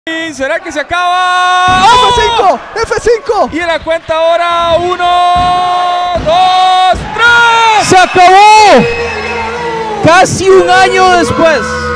¿Será que se acaba? ¡Oh! ¡F5! Y en la cuenta ahora, 1, 2, 3. ¡Se acabó! Casi un año después.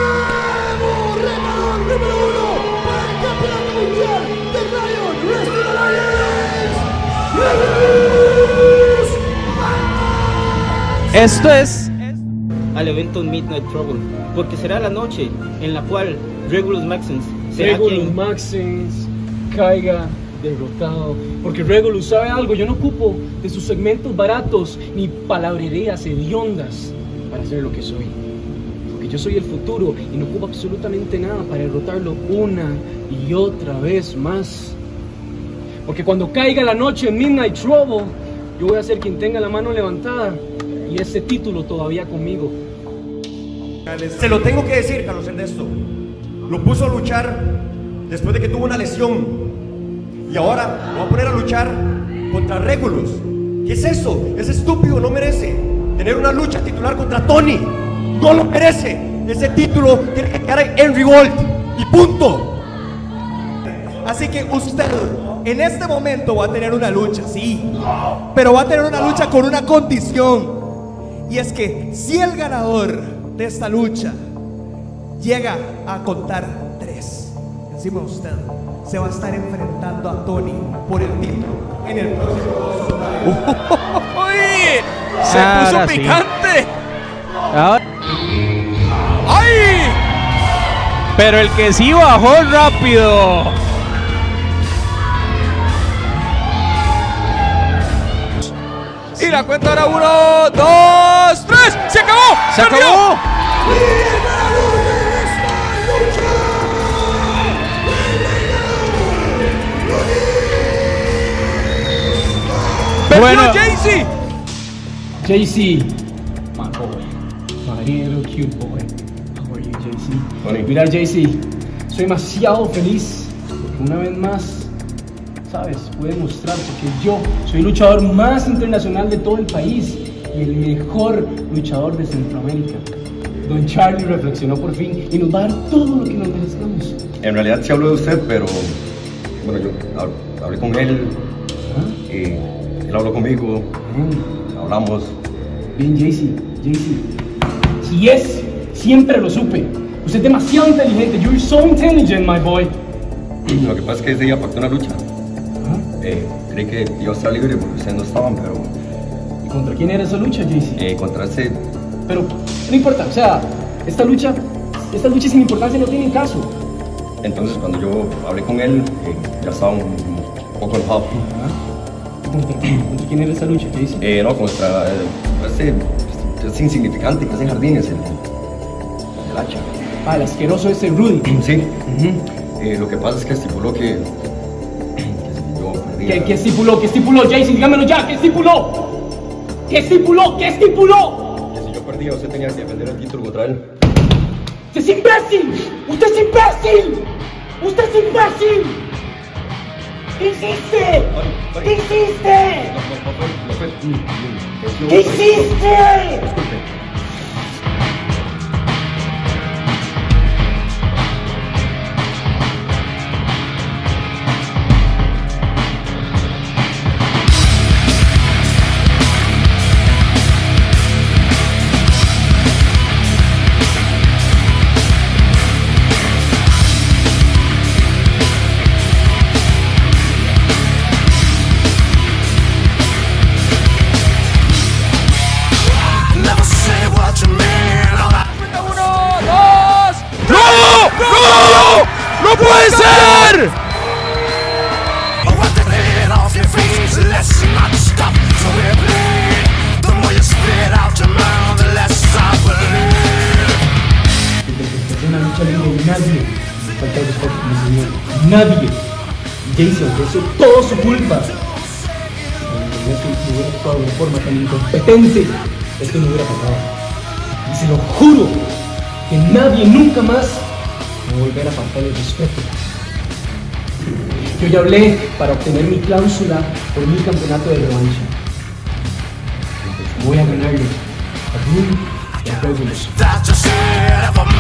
Esto es al evento Midnight Trouble, porque será la noche en la cual Regulus Maximus será Regulus Maximus caiga derrotado, porque Regulus sabe algo. Yo no ocupo de sus segmentos baratos ni palabrerías hediondas para ser lo que soy, porque yo soy el futuro y no ocupo absolutamente nada para derrotarlo una y otra vez más. Porque cuando caiga la noche en Midnight Trouble, yo voy a ser quien tenga la mano levantada y ese título todavía conmigo. Se lo tengo que decir, Carlos Ernesto. Lo puso a luchar después de que tuvo una lesión. Y ahora lo va a poner a luchar contra Regulus. ¿Qué es eso? Ese estúpido no merece tener una lucha titular contra Tony. No lo merece. Ese título tiene que quedar en Henry Bolt. Y punto. Así que usted en este momento va a tener una lucha, sí, pero va a tener una lucha con una condición. Y es que si el ganador de esta lucha llega a contar 3, encima de usted se va a estar enfrentando a Tony por el título en el próximo. ¡Uy! ¡Se puso picante! Ahora. ¡Ay! Pero el que sí bajó rápido. Y la cuenta ahora, 1, 2, 3. ¡Se acabó! ¡Se acabó! ¡Perdió Bueno. Jay-Z! JC, my boy, my little cute boy. How are you, JC? Mira, JC, soy demasiado feliz porque una vez más, sabes, pude mostrarte que yo soy el luchador más internacional de todo el país y el mejor luchador de Centroamérica. Don Charlie reflexionó por fin y nos va a dar todo lo que nos merezcamos. En realidad sí hablo de usted, pero bueno, yo hablé con él. Él habló conmigo. Hablamos. Bien, JC, si es, siempre lo supe. Usted es demasiado inteligente. You're so intelligent, my boy. Lo que pasa es que ese día pactó una lucha. Creí que iba a estar libre porque ustedes no estaban, pero... ¿Y contra quién era esa lucha, JC? Contra ese... Pero no importa, o sea, esta lucha sin importancia no tiene caso. Entonces cuando yo hablé con él, ya estaba un poco enojado. ¿Contra quién era esa lucha, JC? No, contra ese insignificante que hace jardines, el hacha. Ah, el asqueroso ese Rudy. Sí. Lo que pasa es que estipuló que yo perdía. ¿Qué estipuló? ¿Qué estipuló, JC? Dígamelo ya, ¿qué estipuló? ¿Qué estipuló? ¿Qué estipuló? Que si yo perdía, usted tenía que defender el título contra él. ¡Usted es imbécil! ¡Usted es imbécil! ¡Usted es imbécil! ¿Qué hiciste? ¿Qué hiciste? ¿Qué hiciste? Disculpe. ¡No puede ser! Una lucha libre, nadie falta el respeto con mi señor. Nadie. Jason, eso es todo su culpa. Si no hubiera actuado de forma tan incompetente, esto no hubiera pasado. Y se lo juro que nadie nunca más va a volver a faltar el respeto. Yo ya hablé para obtener mi cláusula por mi campeonato de revancha. Voy a ganarle a Rudy y a Regulus.